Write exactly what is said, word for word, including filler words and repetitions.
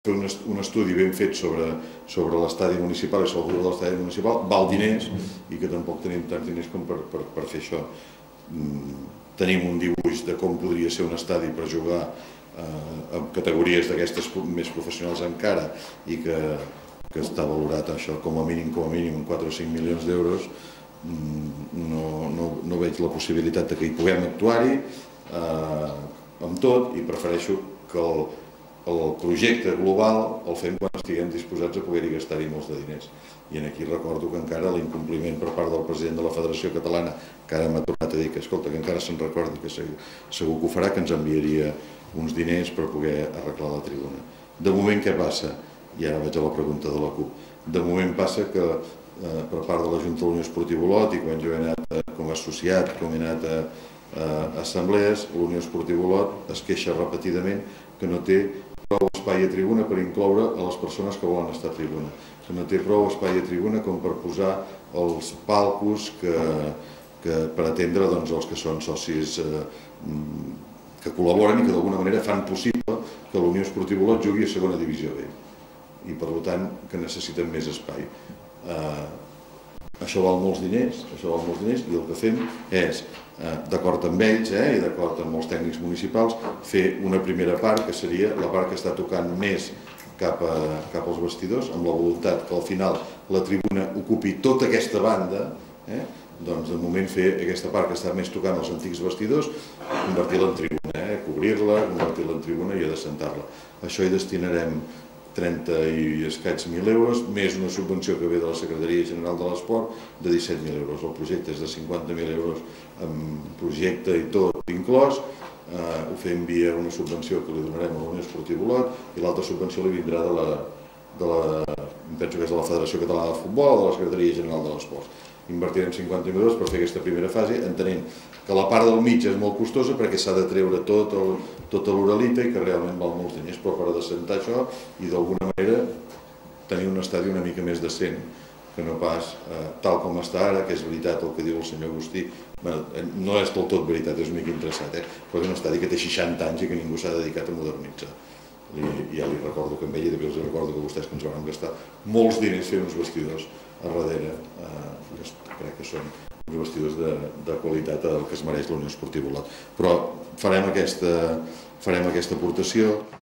fer un, est un estudi ben fet sobre, sobre l'estadi municipal i sobre el de l'estadi municipal val diners i que tampoc tenim tants diners com per, per, per fer això. Mm, tenim un dibuix de com podria ser un estadi per jugar eh, amb categories d'aquestes més professionals encara i que, que està valorat això com a mínim com a mínim en quatre o cinc milions d'euros. Mm, no, no, no veig la possibilitat de que hi puguem actuar-hi eh, amb tot i prefereixo que el el projecte global el fem quan estiguem disposats a poder-hi gastar-hi molts de diners. I aquí recordo que encara l'incompliment per part del president de la Federació Catalana, que ara m'ha tornat a dir que, escolta, que encara se'n recordi, que segur que ho farà, que ens enviaria uns diners per poder arreglar la tribuna. De moment què passa? I ara vaig a la pregunta de la CUP. De moment passa que eh, per part de la Junta de la Unió Esportiva Olot i quan jo he anat eh, com a associat, com he anat a, a assemblees, la Unió Esportiva Olot es queixa repetidament que no té prou espai a tribuna per incloure a les persones que volen estar a tribuna, que no té prou espai a tribuna com per posar els palcos que, que per atendre doncs, els que són socis eh, que col·laboren i que d'alguna manera fan possible que la Unió Esportiva Olot jugui a segona divisió B i per tant que necessiten més espai. Eh, això val molts diners, això val molts diners i el que fem és, eh, d'acord amb ells eh, i d'acord amb els tècnics municipals, fer una primera part que seria la part que està tocant més cap, a, cap als vestidors, amb la voluntat que al final la tribuna ocupi tota aquesta banda, eh, doncs de moment fer aquesta part que està més tocant els antics vestidors, convertir-la en tribuna, eh, cobrir-la, convertir-la en tribuna i adescentar-la. Això hi destinarem trenta i escaig mil euros, més una subvenció que ve de la Secretaria General de l'Esport de disset mil euros. El projecte és de cinquanta mil euros amb projecte i tot inclòs. Eh, ho fem via una subvenció que li donarem a la Unió Esportiva Olot i l'altra subvenció li vindrà de la, de la, penso que és de la Federació Catalana de Futbol o de la Secretaria General de l'Esport. Invertirem cinquanta mil euros per fer aquesta primera fase, entenent que la part del mig és molt costosa perquè s'ha de treure tot el, tota l'uralita i que realment val molts diners, però per adescentar això i d'alguna manera tenir un estadi una mica més decent, que no pas eh, tal com està ara, que és veritat el que diu el senyor Agustí, no és del tot veritat, és una mica interessat, eh? Però és un estadi que té seixanta anys i que ningú s'ha dedicat a modernitzar. I ja li recordo que amb ell i també els recordo que vostès que ens van gastar molts diners fent uns vestidors a darrere, eh, crec que són uns vestidors de, de qualitat del que es mereix la Unió Esportiva Olot. Però farem aquesta, farem aquesta aportació.